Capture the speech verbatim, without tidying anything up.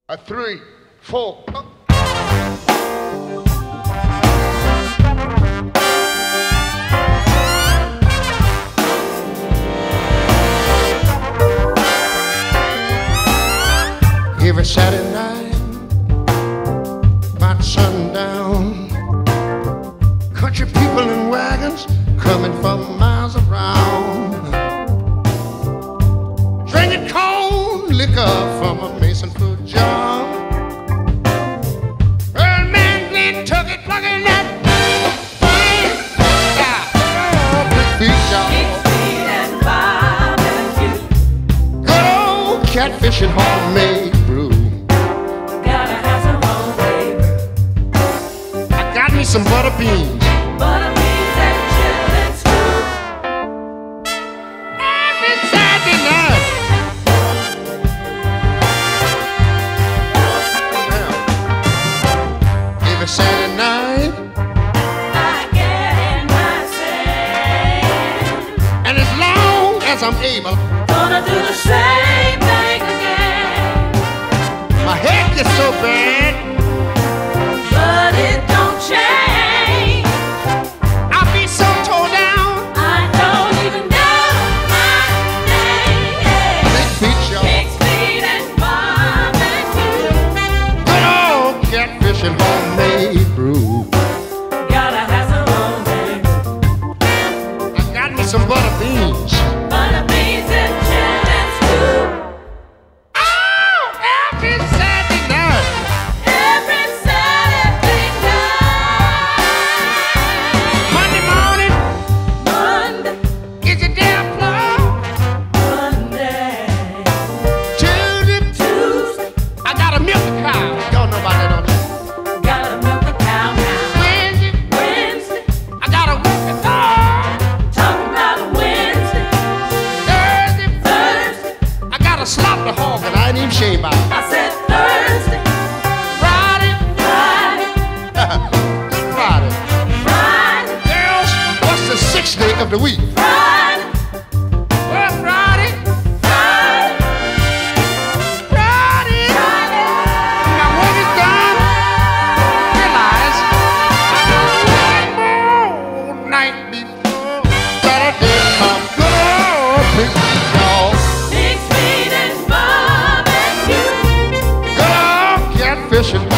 A three, four. Oh. Every Saturday night, about sundown, country people in wagons coming from miles around, drinking cold liquor from a mason fruit jar. Old man Glenn took it, plugging that fine big feet, y'all. Good old catfishing homemade brew. Gotta have some homemade brew. I got me some butter beans. Butter beans and chitlin stew. Every Saturday night. Yeah. Every Saturday night. I get in my sand. And as long as I'm able, Gonna do the same thing again. my head gets so bad, But it don't change. I'll be so tore down. I don't even know my name. Big feet, y'all. Pig's feet and barbecue. Good old catfishing homemade brew. Gotta have some homemade brew. I got me some butter beans. Butter beans and chitlin stew. Oh, every Saturday night. Every Saturday night. Monday morning, Monday, is it damn floor? Monday, Tuesday, Tuesday. I gotta milk the cow. Y'all know about that, don't you? Gotta milk the cow now. Wednesday, Wednesday, I gotta work the dog. talking about a Wednesday. Thursday, Thursday, I gotta slop the hog, and I ain't even shave out. I said Thursday. Friday, Friday, good Friday. Friday, Girls, what's the sixth day of the week? Friday, Well, Friday, Friday, Friday. Friday. Now when it's done, realize I got one more night before Saturday come. Good old big dog. Pig's feet and barbecue. Good old catfishing